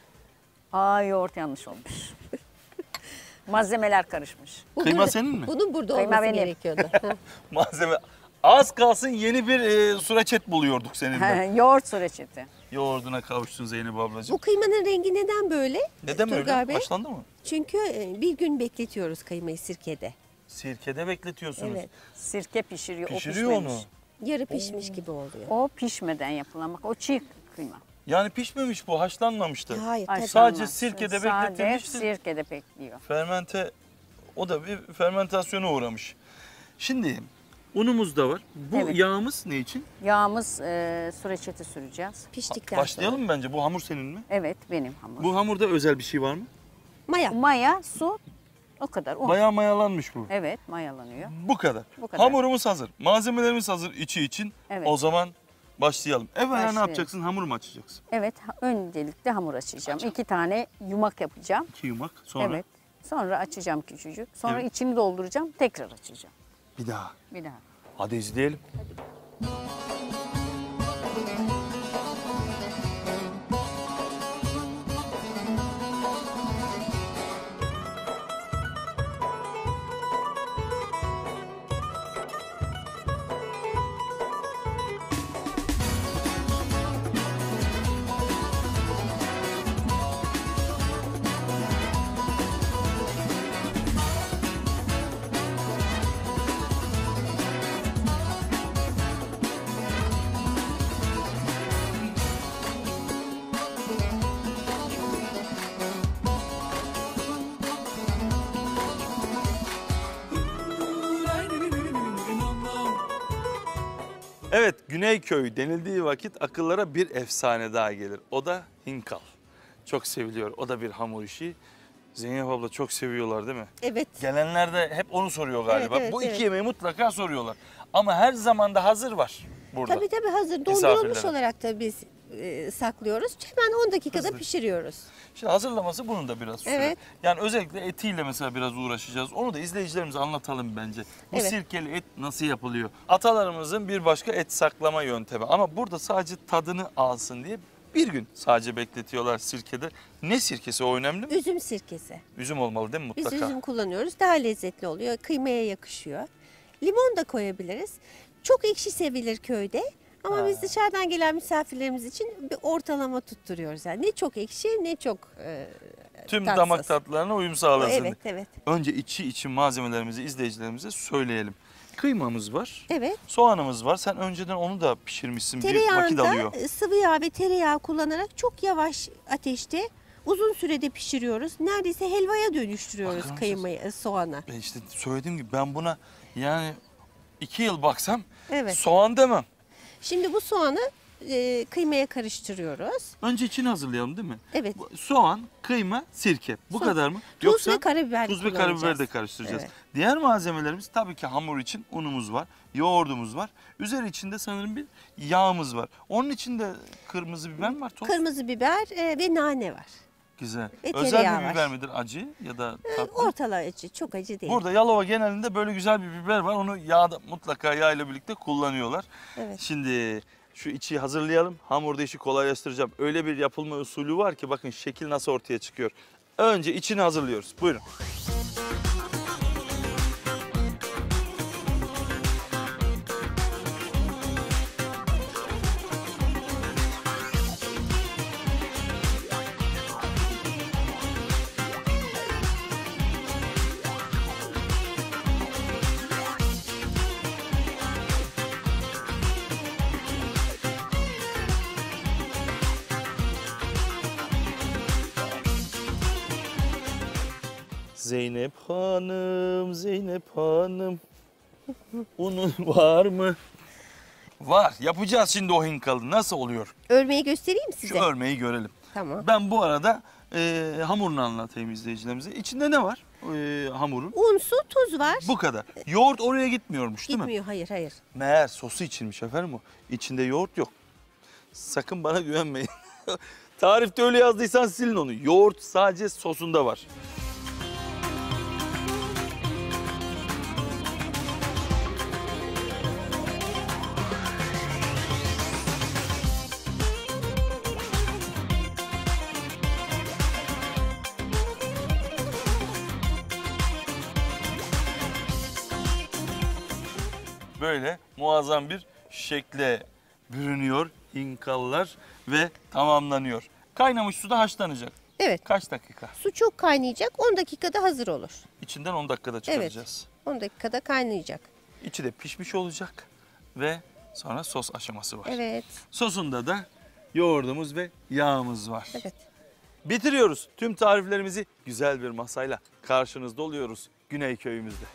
Yoğurt yanlış olmuş. Malzemeler karışmış. Bu Kıyma burada- senin mi? Bunun burada Kıyma olması benim. gerekiyordu. Malzeme. Az kalsın yeni bir sureçet buluyorduk seninle. Yoğurt süreçeti. Yoğurduna kavuştun Zeynep ablacığım. Bu kıymanın rengi neden böyle? Neden Turgay öyle? Bey? Haşlandı mı? Çünkü bir gün bekletiyoruz kıymayı sirkede. Sirkede bekletiyorsunuz. Evet. Sirke pişiriyor, Pişiriyor o onu. pişmemiş. Yarı pişmiş gibi oluyor. O pişmeden yapılan, bak o çiğ kıyma. Yani pişmemiş bu, haşlanmamıştı. Hayır, tabii. Sadece sirkede Sade bekletilmişti. sirkede bekliyor. Fermente, o da bir fermentasyona uğramış. Şimdi unumuz da var. Bu Evet. yağımız ne için? Yağımız süreçeti süreceğiz. Piştikten Başlayalım mı bence? Bu hamur senin mi? Evet, benim hamur. Bu hamurda özel bir şey var mı? Maya. Maya, su, o kadar. Un. Bayağı mayalanmış bu. Evet, mayalanıyor. Bu kadar. Bu kadar. Hamurumuz hazır. Malzemelerimiz hazır içi için. Evet. O zaman başlayalım. Evvela ne Başlayalım. yapacaksın? Hamur mu açacaksın? Evet, öncelikle hamur açacağım. 2 tane yumak yapacağım. 2 yumak. Sonra Evet. Sonra açacağım küçücük. Sonra Evet. içini dolduracağım, tekrar açacağım. bir daha. Bir daha. Hadi izleyelim. Evet, Güneyköy denildiği vakit akıllara bir efsane daha gelir. O da hinkal. Çok seviliyor. O da bir hamur işi. Zeynep abla çok seviyorlar değil mi? Evet. Gelenler de hep onu soruyor galiba. Evet, evet, Bu iki evet. yemeği mutlaka soruyorlar. Ama her zaman da hazır var burada. Tabii hazır. Misafirlere. Dondurulmuş olarak da biz saklıyoruz. Hemen 10 dakikada Hızlı. pişiriyoruz. Şimdi hazırlaması bunun da biraz süre. Evet. Yani özellikle etiyle mesela biraz uğraşacağız. Onu da izleyicilerimize anlatalım bence. Bu Evet. sirkeli et nasıl yapılıyor? Atalarımızın bir başka et saklama yöntemi. Ama burada sadece tadını alsın diye bir gün sadece bekletiyorlar sirkede. Ne sirkesi, o önemli mi? Üzüm sirkesi. Üzüm olmalı değil mi Biz mutlaka? üzüm kullanıyoruz. Daha lezzetli oluyor. Kıymaya yakışıyor. Limon da koyabiliriz. Çok ekşi sevilir köyde. Ama biz dışarıdan gelen misafirlerimiz için bir ortalama tutturuyoruz. Yani ne çok ekşi ne çok Tüm tatsız. damak tatlarına uyum sağlasın. Evet, evet. Önce içi için malzemelerimizi izleyicilerimize söyleyelim. Kıymamız var. Evet. Soğanımız var. Sen önceden onu da pişirmişsin. Bir vakit alıyor. Tereyağında sıvı yağ ve tereyağı kullanarak çok yavaş ateşte uzun sürede pişiriyoruz. Neredeyse helvaya dönüştürüyoruz Bakar mısınız? kıymayı, soğanı. İşte söylediğim gibi ben buna yani 2 yıl baksam Evet. soğan demem. Şimdi bu soğanı kıymaya karıştırıyoruz. Önce içini hazırlayalım değil mi? Evet. Soğan, kıyma, sirke. Bu Soğan, kadar mı? tuz ve karabiber tuz ve kullanacağız. karabiber de karıştıracağız. Evet. Diğer malzemelerimiz tabii ki hamur için unumuz var, yoğurdumuz var. Üzeri içinde sanırım bir yağımız var. Onun içinde kırmızı biber mi var? Toz. Kırmızı biber ve nane var. Güzel. Ve Özel tereyağı bir var. biber midir? Acı ya da tatlı? Ortalar acı, çok acı değil. Burada Yalova genelinde böyle güzel bir biber var. Onu yağda mutlaka yağ ile birlikte kullanıyorlar. Evet. Şimdi şu içi hazırlayalım. Hamurda işi kolaylaştıracağım. Öyle bir yapılma usulü var ki bakın şekil nasıl ortaya çıkıyor. Önce içini hazırlıyoruz. Buyurun. Zeynep Hanım, Zeynep Hanım. Unun var mı? Var. Yapacağız şimdi o hinkalı. Nasıl oluyor? Örmeyi göstereyim Şu size. örmeği görelim. Tamam. Ben bu arada hamurunu anlatayım izleyicilerimize. İçinde ne var hamurun? Un, su, tuz var. Bu kadar. Yoğurt oraya gitmiyormuş değil mi? Gitmiyor, hayır, hayır. Meğer sosu içilmiş efendim o. İçinde yoğurt yok. Sakın bana güvenmeyin. Tarifte öyle yazdıysan silin onu. Yoğurt sadece sosunda var. Böyle muazzam bir şekle bürünüyor hinkalılar ve tamamlanıyor. Kaynamış suda haşlanacak. Evet. Kaç dakika? Su çok kaynayacak, 10 dakikada hazır olur. İçinden 10 dakikada çıkaracağız. 10 dakikada kaynayacak. İçi de pişmiş olacak ve sonra sos aşaması var. Evet. Sosunda da yoğurdumuz ve yağımız var. Evet. Bitiriyoruz. Tüm tariflerimizi güzel bir masayla karşınızda oluyoruz Güney köyümüzde.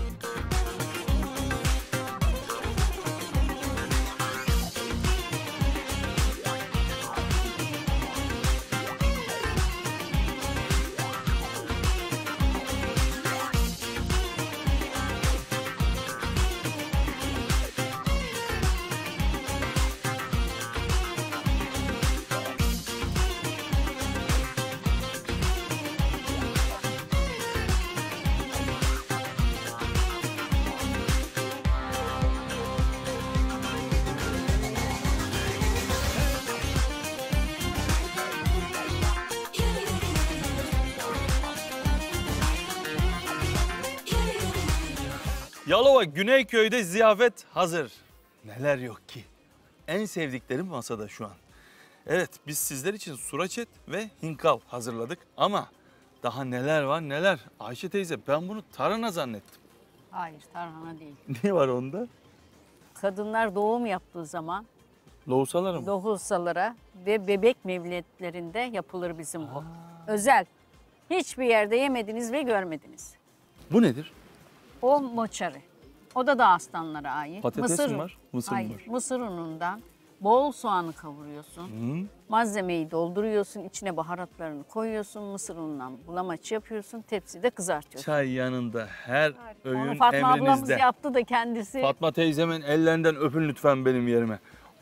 Yalova Güneyköy'de ziyafet hazır. Neler yok ki? En sevdiklerim masada şu an. Evet, biz sizler için suraç et ve hinkal hazırladık ama daha neler var neler. Ayşe teyze, ben bunu tarhana zannettim. Hayır, tarhana değil. Ne var onda? Kadınlar doğum yaptığı zaman Lohusalar mı? lohusalara ve bebek mevlidlerinde yapılır bizim bu. Özel. Hiçbir yerde yemediniz ve görmediniz. Bu nedir? O moçarı. O da Dağıstanlara ait. Patates mi var? Mısır mı Hayır, var? mısır unundan bol soğanı kavuruyorsun. Hı. Malzemeyi dolduruyorsun, içine baharatlarını koyuyorsun, mısır unundan bulamaç yapıyorsun, tepside kızartıyorsun. Çay yanında her öğün Onu Fatma ablamız emrinizde. yaptı da kendisi. Fatma teyzemin ellerinden öpün lütfen benim yerime.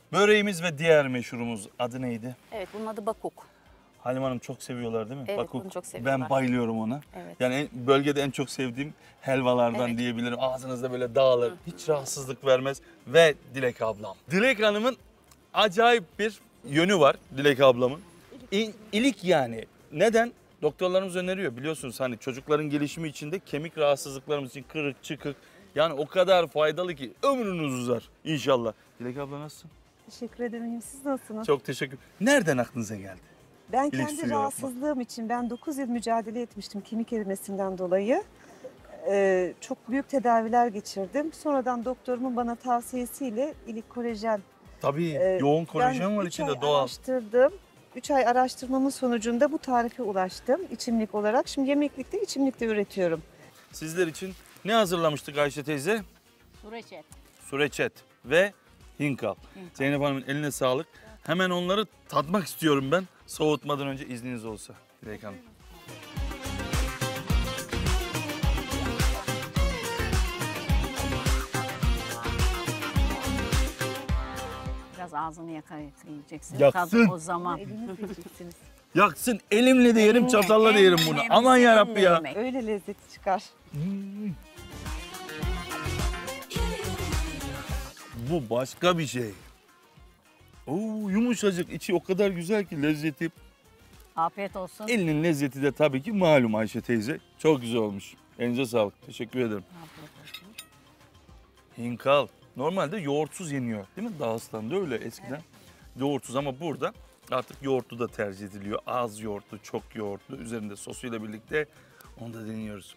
Böreğimiz ve diğer meşhurumuz adı neydi? Evet, bunun adı bakuk. Halim Hanım çok seviyorlar değil mi? Evet, Bakuk. bunu çok seviyorlar. Ben bayılıyorum ona. Evet. Yani bölgede en çok sevdiğim helvalardan Evet. diyebilirim. Ağzınızda böyle dağılır. Hiç rahatsızlık vermez. Ve Dilek ablam. Dilek Hanım'ın acayip bir yönü var Dilek ablamın. İlik yani. Neden? Doktorlarımız öneriyor biliyorsunuz hani çocukların gelişimi için de kemik rahatsızlıklarımız için kırık çıkık. Yani o kadar faydalı ki ömrünüz uzar inşallah. Dilek abla nasılsın? Teşekkür ederim. Siz nasılsınız? Çok teşekkür. Nereden aklınıza geldi? Ben İlik kendi suyu rahatsızlığım için ben 9 yıl mücadele etmiştim kemik erimesinden dolayı. Çok büyük tedaviler geçirdim. Sonradan doktorumun bana tavsiyesiyle ilik kolajen. Tabii yoğun kolajen var içinde doğal. Araştırdım. 3 ay araştırmamın sonucunda bu tarife ulaştım içimlik olarak. Şimdi yemeklikte içimlikte üretiyorum. Sizler için ne hazırlamıştık Ayşe teyze? Sureçet. Sureçet ve hinkal. Zeynep Hanım'ın eline sağlık. Hemen onları tatmak istiyorum ben. Soğutmadan önce izniniz olsa Dilek Hanım. Biraz ağzını yakacaksın. Yaksın. Tadı o zaman. Yaksın elimle de yerim çatalla da yerim bunu. Aman yarabbi ya. Öyle lezzeti çıkar. Bu başka bir şey. Oo, yumuşacık içi o kadar güzel ki lezzeti. Afiyet olsun. Elinin lezzeti de tabii ki malum Ayşe teyze. Çok güzel olmuş. Elinize sağlık. Teşekkür ederim. Afiyet olsun. Hinkal. Normalde yoğurtsuz yeniyor değil mi? Dağıstan'da öyle eskiden. Evet. Yoğurtsuz ama burada artık yoğurtlu da tercih ediliyor. Az yoğurtlu, çok yoğurtlu. Üzerinde sosuyla birlikte onu da deniyoruz.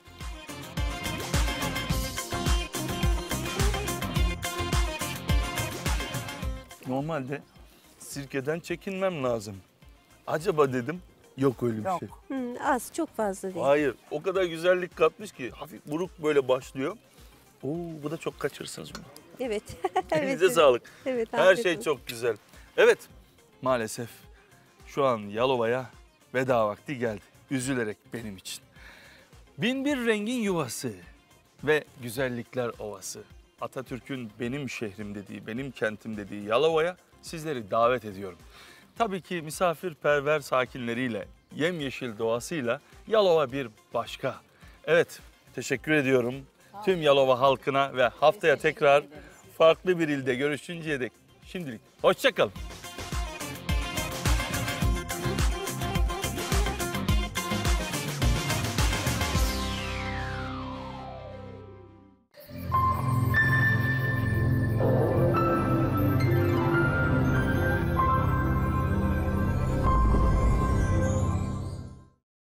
Normalde sirkeden çekinmem lazım. Acaba dedim yok öyle bir şey. Az, çok fazla değil. Hayır o kadar güzellik katmış ki hafif buruk böyle başlıyor. Oo, bu da çok kaçırırsınız bunu. Evet. Elinize sağlık. Evet, her afiyet şey olsun. çok güzel. Evet maalesef şu an Yalova'ya veda vakti geldi. Üzülerek benim için. Binbir rengin yuvası ve güzellikler ovası. Atatürk'ün benim şehrim dediği, benim kentim dediği Yalova'ya sizleri davet ediyorum. Tabii ki misafirperver sakinleriyle, yemyeşil doğasıyla Yalova bir başka. Evet, teşekkür ediyorum tüm Yalova halkına ve haftaya tekrar farklı bir ilde görüşünceye dek şimdilik hoşça kalın.